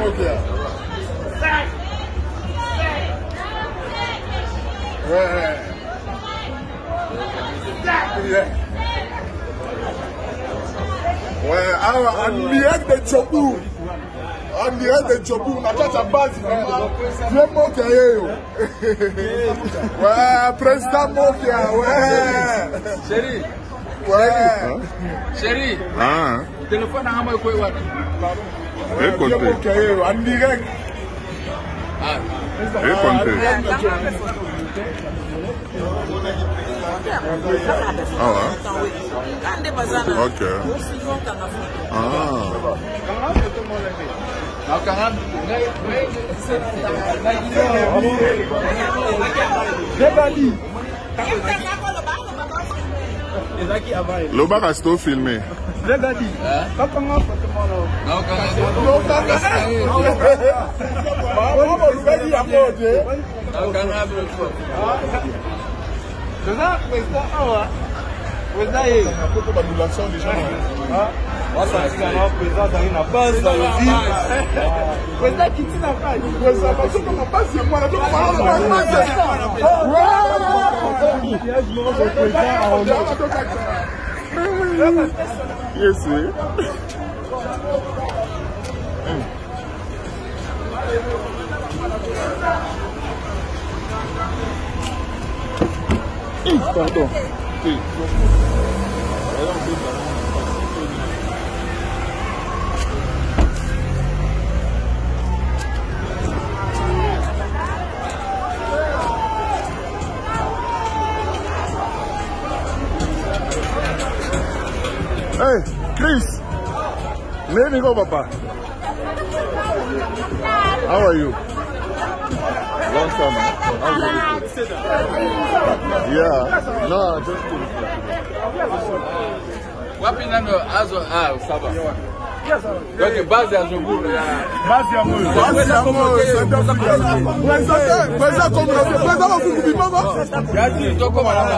Mokia. Ouais. Ouais, alors, en direct de Tchobou. En direct de Tchobou, on a fait sa base. Viens Mokia. Ouais, président Mokia, ouais. Chérie. Ouais. Chérie. Ah. Téléphone à moi quoi ouais. Viens Mokia, en direct. Ah. Et comptez. Ah ouais. Ok. Ah. Le bar a tout filmé. Yes, pardon. Hey, Chris. Let me go, Papa. How are you? Long time, man. Yeah. No, just Wapi nano azo saba. Donc base à Jogou. Base à moi. Président comme président au Fukubima. Yadi toko malala.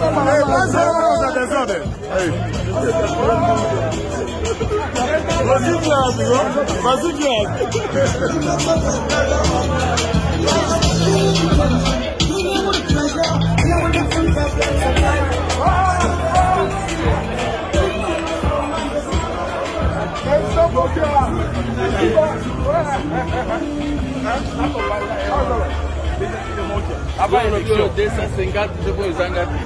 Après l'élection 250 je peux les engager.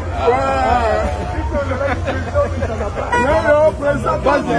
Non, président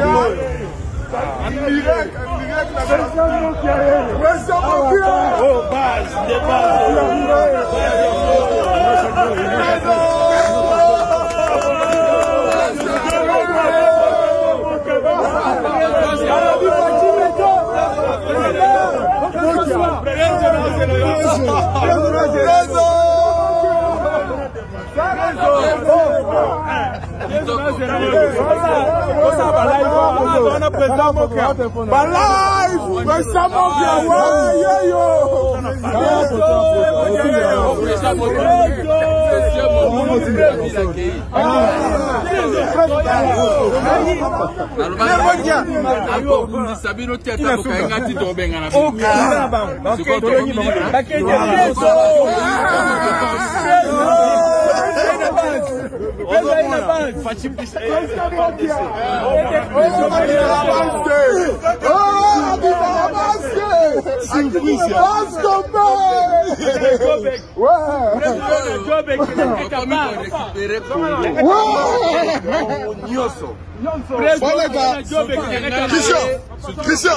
Christian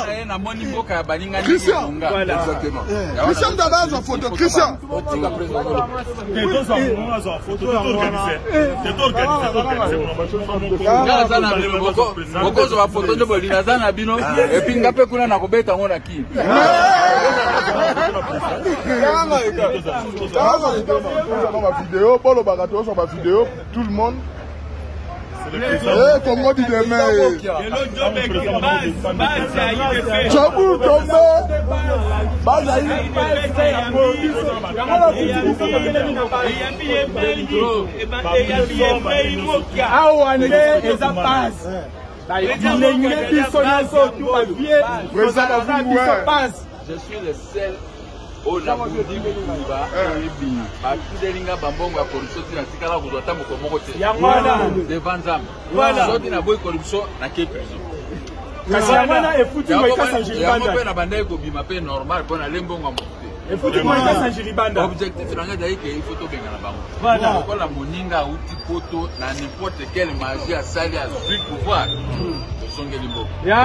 d'abord en photo. Christian. Tout le monde. Comment dit demain? Tchobou tombé. Je suis le seul au Laboudi Kouba, à Kidelinga Bambongo à corruption, qui n'a pas de corruption, devant Zam. Voilà. Sorti na boy corruption, na quelle prison? Kasiyamana efuti moika sanjiribanda. Ya banda ko bima pe normal pour na lembongo mo. Efuti moika sanjiribanda. Objectif nanga dai ke photo benga na bango. Voilà. Ko la moninga uti poto na n'importe quelle magie à sali à du pouvoir. Songe limbo. Ya.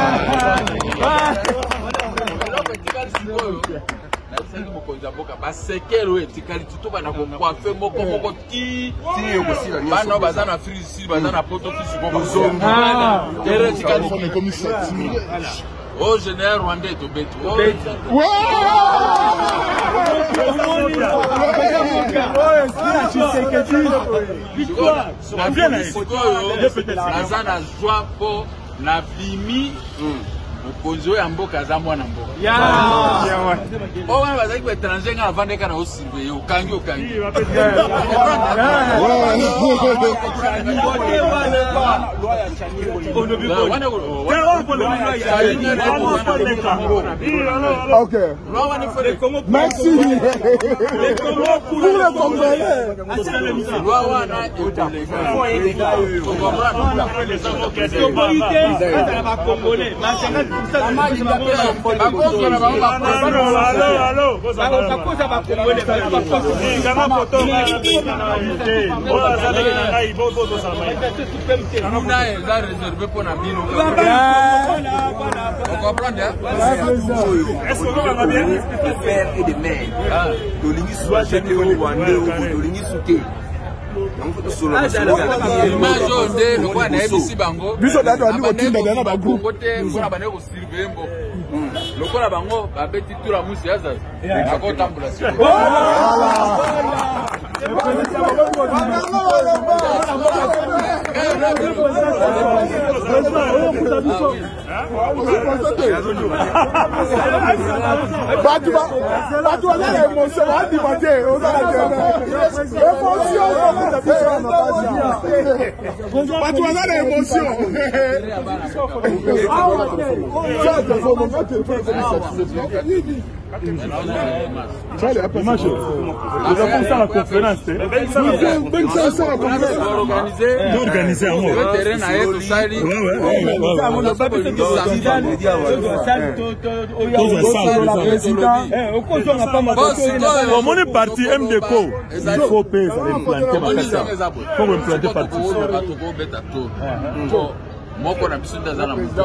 Nasali mokonza boka basekelo etikali tuto bana ko coiffer moko ti bana bazana frisi bazana poto fisi ko bazonga tere tikali comme ça. au général rwandais to betu nazana joie po na bimi mokonzo ya mboka za mwana mboka o wana bazali ko étranger nga vande kana osimbe okangi Okay. Merci. Pour le Congolais. réservé pour la bino. On comprend bien? Est-ce qu'on va bien de père et de mère? De l'Ingisouaché de Rwanda ou de l'Ingisouké. Image onde le kwa na ebisi bango. Biso dato ani otinda dana ba group. Côté ngona bana ko surveiller mbo. Lokola bango ba beti tura musi yaza. Ako tambulation. Batu wana emotion wa dibate ozala batu wana emotion la conférence. Organiser un mot. On est parti MDCO. Il faut payer ça pour implanter parti. Moko na biso ndazana mutu.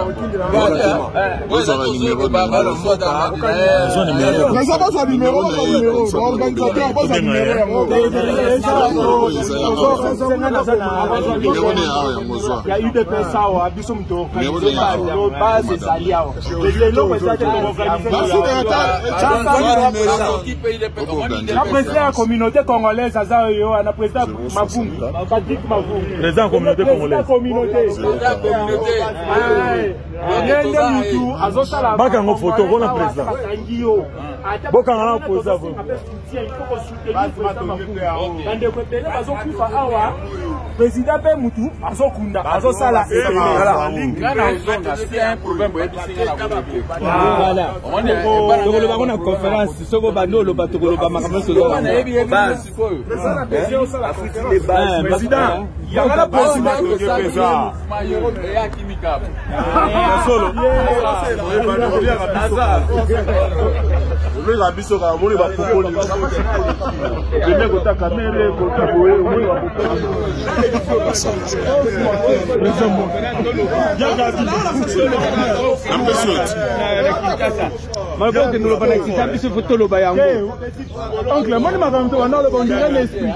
La communauté congolaise, la communauté congolaise. Baka ngo photo bona président. Boka ngala poza vo. Président pe mutu azokunda azosala voilà. On est on a conférence soko bandolo batokolo ba makambo solo. Président il y a la président solo. Le la biso ka moni ba popoli. Le ko ta kamere ko ta boye moni ba popoli. Malgré que nous le banalisons, ça puisse photo le bayango. Oncle, moi, je m'en vais dans le bon dirait l'esprit.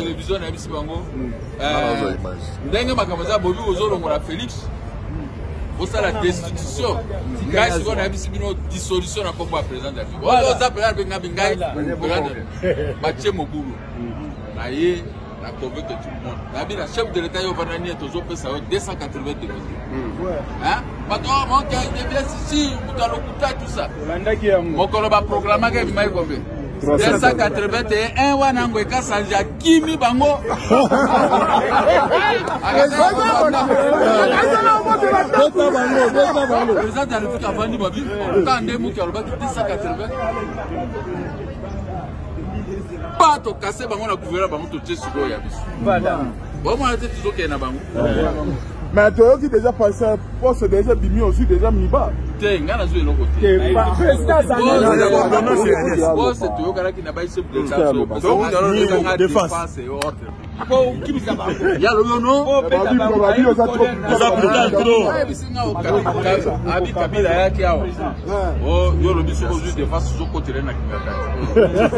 ndenge makambo za bobi ozolongola Félix ça la destitution. Ngai si on a vu une dissolution à propos président de la République. On ça président Bengai Mathieu Mokulu. Naïe na convaincu tout le monde. Nabi la chef de l'État yo vanani est toujours pesa 280 députés. Hein? Maintenant mon qui devient ici, mutalokuta tout ça. Mokolo ba programme ke mai combien? 281 wana ngweka sanja kimi bango. Président de la République avandi babi, tande mu ki aloba 280. Pas to casser bango na gouvernement bango to tse siko ya biso. Voilà. Bon moi était toujours qu'il na bango. Mais toi qui déjà passé poste déjà bimi aussi déjà miba. Te ngana zo eloko te. Président Zanga. Bon c'est toi qui na ba ise de l'État. Donc dans la défense et ordre. Bon qui bisa ba. Ya lo no. Abi kabila yake hao. Oh yo lo biso ko juste défense zo côté na kimaka.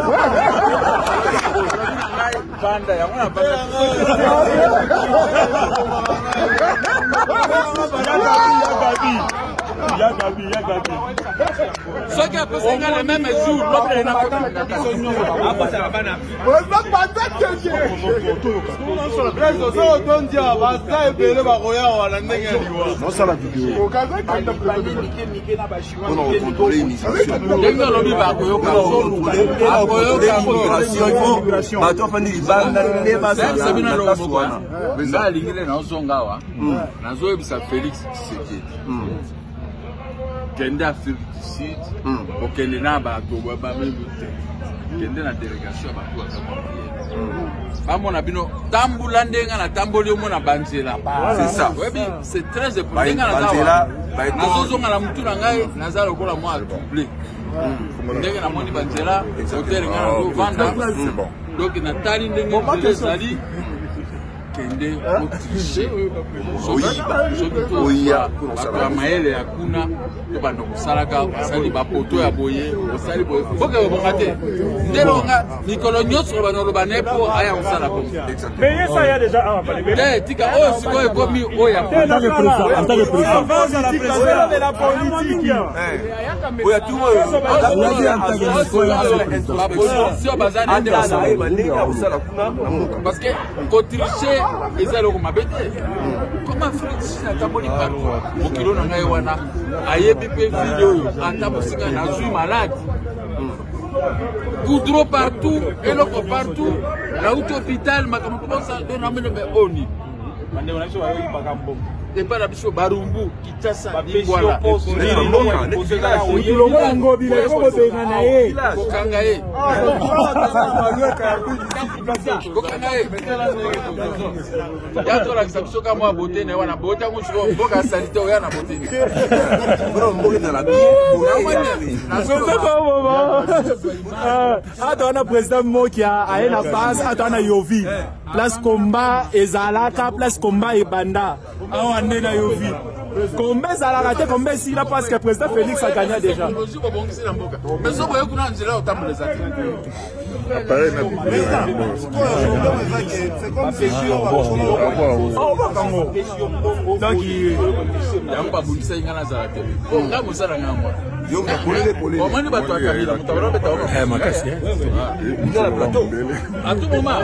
Banda ya mwana banda. Yagabi. Ceux qui ont posé le même jour, l'autre n'a pas Kende Afrique du Sud, au Kende na ba Togo ba mebuté. Kende na délégation ba tout à ba mona bino tambula ndenga na tamboli mo na banzela. C'est ça. C'est très important na banzela. Na zozo ngala mutu na ngai nazala kola mo doublé. Ndenga na moni banzela, hôtel ngala do vanda. Donc na tali ndenga ezali Kende otriché oyiba ba maele ya kuna to bando kusalaka basali ba poto ya boye basali boye boke bongate ndelonga mikolo nyotso bano ba nepo aya kusala ko Mais ça y a déjà un parler. Tika o siko ekomi oya En tant que président de la politique. Oya tu la position bazana parce que kotriché ezalo ko mabete comment Félix ataboli partout okilo na ngai wana ayebi pe video yo atabosinga na zui malade goudron partout eloko partout la hôpital makambo kosa dona mene be oni mande wana sho ayo ipakambo et pas la biso barumbu kitasa voilà président Mokia a la base à Yovi place combat ezalaka place combat et banda na Yovi. Combien ça l'a raté, combien s'il a parce que le président Félix a gagné déjà. Mais ça va être un zéro au temps des donc il y a pas beaucoup de signes à la zaraté. On a besoin d'un gamin. Comment ne pas toi Camille, tu vas remettre au magasin. Vous avez le plateau. À tout moment.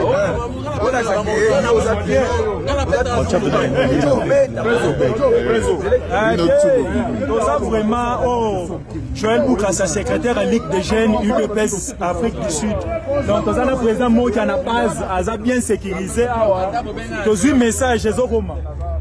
Vraiment, Joël Bouka, sa secrétaire à Ligue des jeunes UPPS Afrique du Sud. Donc, on a le président Mo qui a la base, a bien sécurisé. Tous un message, c'est Zokoma.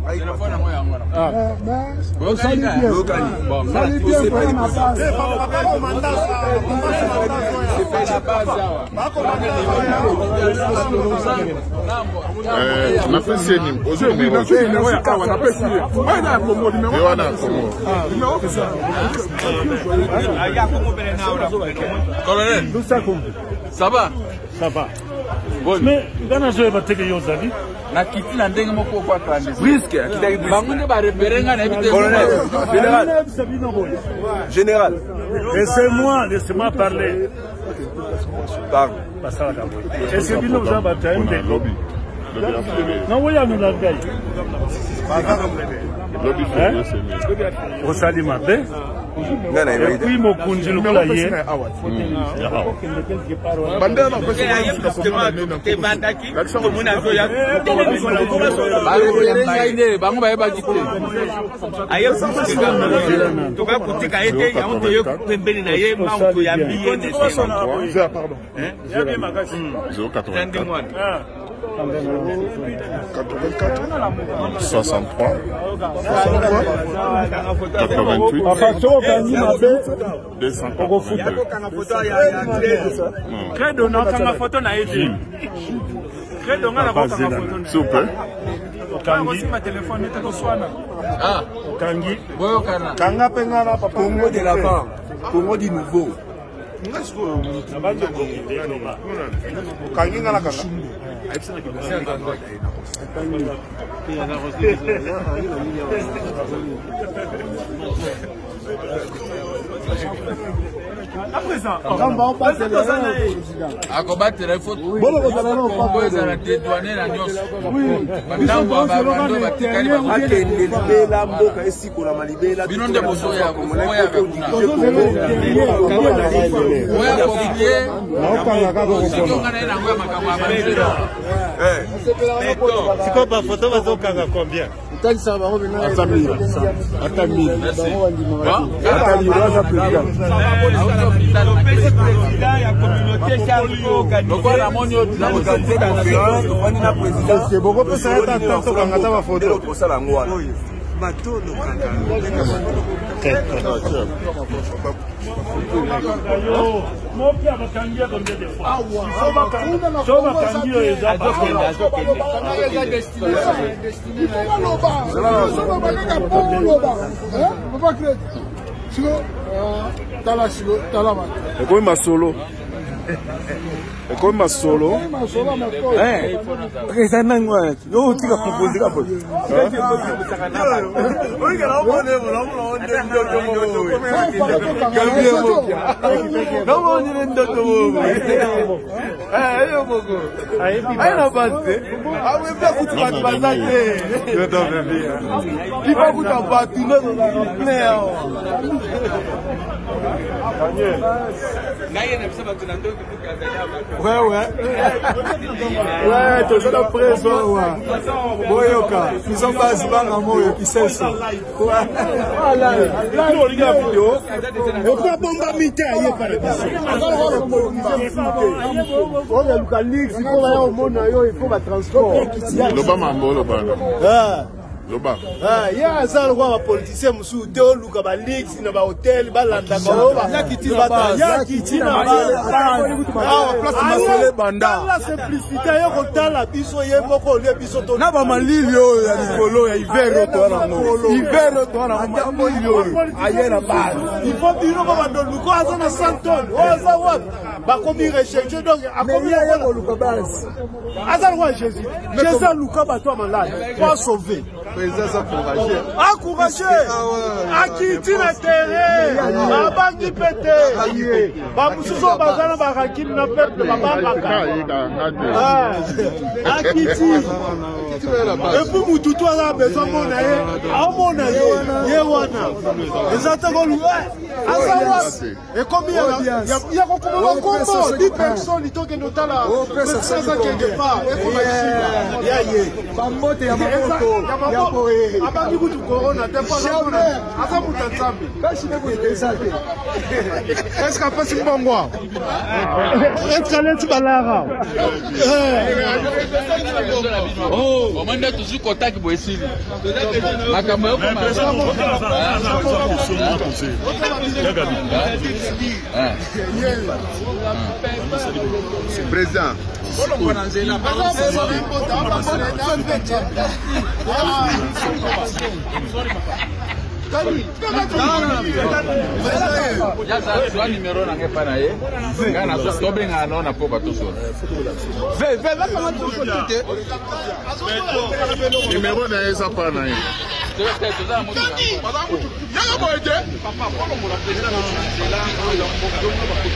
Colonel, ça va? Ça va. Mais dans je vais te dire aux amis. Na kiti na ndenge moko kwa clandestin. Risque, kitaki risque. Bangunde ba reperenga na ebite. Général. Laissez-moi parler. Parle. Est-ce que vous avez un lobby? Non, oui, nous l'avons gagné. Au Salima B. Et puis, mon conjoint, le collier. Congo de l'avant, Congo du nouveau. À présent, à combattre les fautes. Congo est à la dédouaner la nuance. C'est quoi ma photo, va donc à combien? Ouais, toujours la presse, Boyoka, ils sont pas à moi qui sait ça. Voilà, là, on regarde la vidéo. On peut pas m'imiter à y parler. On a le calix, il faut aller au monde, il faut le transport. L'Obama, il y a un seul roi politicien, monsieur, Théoluka, Balix, dans l'hôtel, Balanda, dans la simplicité, il y a la biso, il y a beaucoup de biso. Il y a il faut dire que dans le cas de 100 tonnes, encourager à quitter le terrain, à bangi pété, à Moussou Bazana Barakim n'a peuple, à quitter. Et pour Moutoutou, on a besoin de mon aïe, à mon aïe, Yewana. Les attaquants, et combien il y a combien 10 personnes, ils t'ont que nous là, c'est ça quelque part. Abaki kutu corona tempo na asa mutanzambi kashi nebo itesake est-ce que passe mbongwa est-ce que leti balara oh omanda tuzu contact boesili makambo yo koma président ya numéro na ngepa na ye ngana so tobenga na na poka to so numéro na esa pa na ye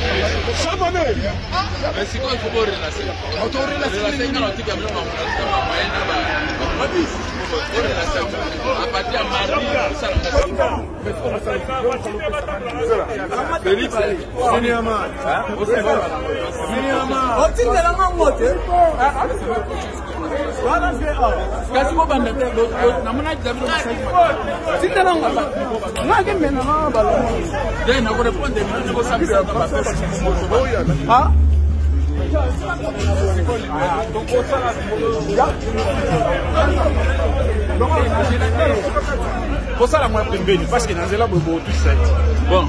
mais si quoi il faut relâcher Pour ça, la moitié pembeni, parce que dans la bobo tout ça. Bon.